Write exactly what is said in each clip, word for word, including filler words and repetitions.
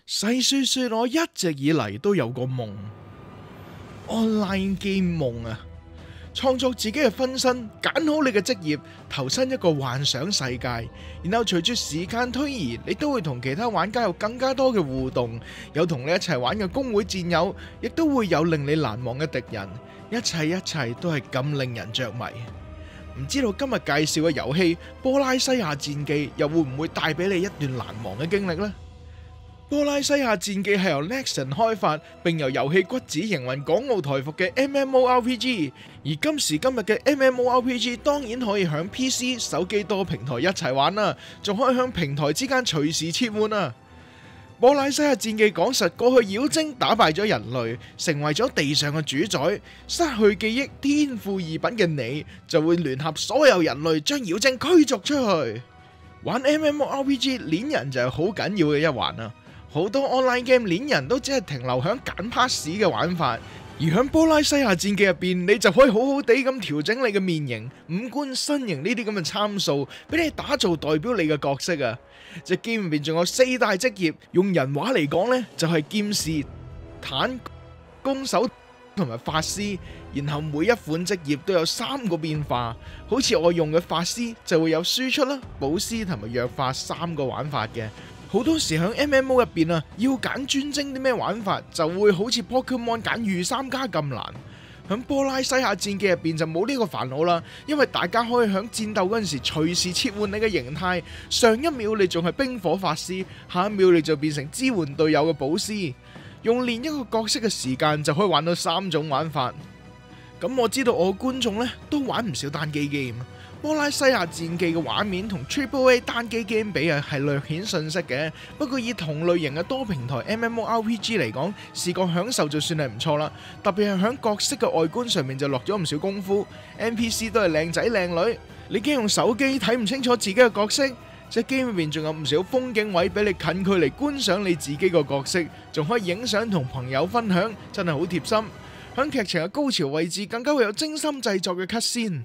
細說說，我一直以嚟都有個夢，online game 夢啊！創作自己嘅分身，揀好你嘅職業，投身一個幻想世界，然後隨住時間推移，你都會同其他玩家有更加多嘅互動，有同你一齊玩嘅公會戰友，亦都會有令你難忘嘅敵人，一切一切都係咁令人着迷。唔知道今日介紹嘅遊戲《波拉西亞戰記》又會唔會帶俾你一段難忘嘅經歷呢？波拉西亞戰記係由 Nexon 開發，並由遊戲骨子營運港澳台服嘅 M M O R P G。而今時今日嘅 M M O R P G 當然可以響 P C、手機多平台一齊玩啦，仲可以響平台之間隨時切換啊！波拉西亞戰記講述過去妖精打敗咗人類，成為咗地上嘅主宰，失去記憶、天賦異稟嘅你，就會聯合所有人類將妖精驅逐出去。玩 M M O R P G 鏈人就係好緊要嘅一環啊！好多 online game 鏈人都只係停留響揀 pass 嘅玩法，而響波拉西亞戰記入邊，你就可以好好地咁調整你嘅面型、五官、身形呢啲咁嘅參數，俾你打造代表你嘅角色啊！隻 game 入邊仲有四大職業，用人話嚟講呢，就係劍士、坦、弓手同埋法師，然後每一款職業都有三個變化，好似我用嘅法師就會有輸出啦、保師同埋弱化三個玩法嘅。好多時喺 M M O 入邊啊，要揀專精啲咩玩法，就會好似 Pokemon 揀御三家咁難。喺波拉西亞戰記入邊就冇呢個煩惱啦，因為大家可以喺戰鬥嗰陣時隨時切換你嘅形態，上一秒你仲係冰火法師，下一秒你就變成支援隊友嘅保師，用練一個角色嘅時間就可以玩到三種玩法。咁我知道我嘅觀眾呢都玩唔少單機 game。波拉西亞戰記嘅畫面同 Triple A 單機 game 比啊，係略顯遜色嘅。不過以同類型嘅多平台 M M O R P G 嚟講，視覺享受就算係唔錯啦。特別係響角色嘅外觀上面就落咗唔少功夫 ，N P C 都係靚仔靚女。你驚用手機睇唔清楚自己嘅角色，隻 game 入面仲有唔少風景位俾你近距離觀賞你自己個角色，仲可以影相同朋友分享，真係好貼心。響劇情嘅高潮位置更加會有精心製作嘅 cut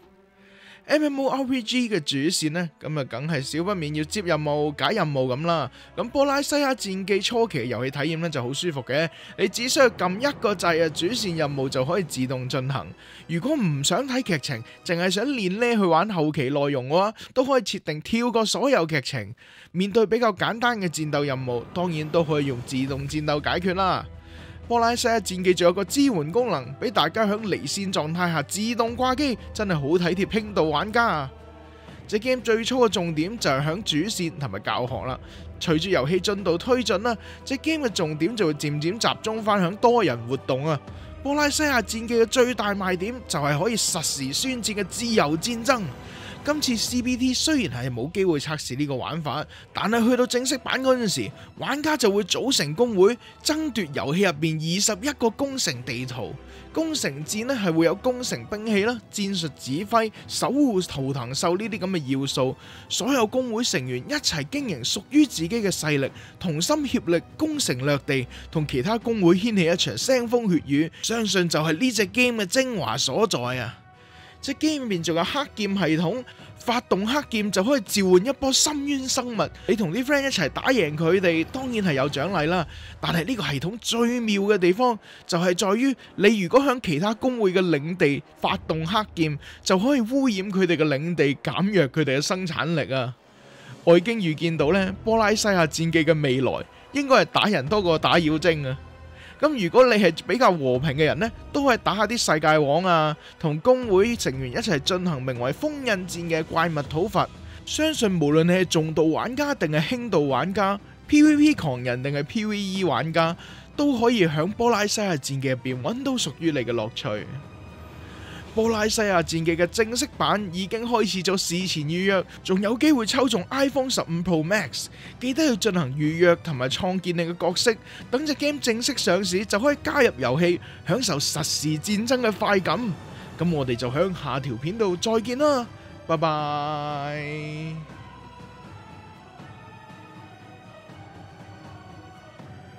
scene。M M O R P G 嘅主線呢，咁啊梗係少不免要接任務、解任務咁啦。咁波拉西亞戰記初期嘅遊戲體驗呢就好舒服嘅，你只需要撳一個掣啊，主線任務就可以自動進行。如果唔想睇劇情，淨係想練呢去玩後期內容嘅話，都可以設定跳過所有劇情。面對比較簡單嘅戰鬥任務，當然都可以用自動戰鬥解決啦。波拉西亞戰記仲有個支援功能，俾大家喺離線狀態下自動掛機，真係好體貼輕度玩家啊！隻 game 最初嘅重點就係喺主線同埋教學啦。隨住遊戲進度推進啦，隻 game 嘅重點就會漸漸集中翻喺多人活動啊！波拉西亞戰記嘅最大賣點就係可以實時宣戰嘅自由戰爭。今次 C B T 雖然係冇機會測試呢個玩法，但係去到正式版嗰陣時，玩家就會組成工會，爭奪遊戲入邊二十一個攻城地圖。攻城戰呢係會有攻城兵器啦、戰術指揮、守護圖騰獸呢啲咁嘅要素。所有工會成員一齊經營屬於自己嘅勢力，同心協力攻城略地，同其他工會掀起一場腥風血雨。相信就係呢隻 game 嘅精華所在啊！隻 game 入面仲有黑劍系統，發動黑劍就可以召喚一波深淵生物，你同啲 friend 一齊打贏佢哋，當然係有獎勵啦。但係呢個系統最妙嘅地方就係在於，你如果向其他公會嘅領地發動黑劍，就可以污染佢哋嘅領地，減弱佢哋嘅生產力啊！我已經預見到呢，波拉西亞戰記嘅未來應該係打人多過打妖精啊！咁如果你係比較和平嘅人呢，都可以打下啲世界王啊，同公會成員一齊進行名為封印戰嘅怪物討伐。相信無論你係重度玩家定係輕度玩家， P V P 狂人定係 P V E 玩家，都可以喺波拉西亞戰記入邊揾到屬於你嘅樂趣。波拉西亞戰記嘅正式版已經開始咗事前預約，仲有機會抽中 iPhone 十五 Pro Max， 記得要進行預約同埋創建你嘅角色，等隻 game 正式上市就可以加入遊戲，享受實時戰爭嘅快感。咁我哋就響下條片度再見啦，拜拜。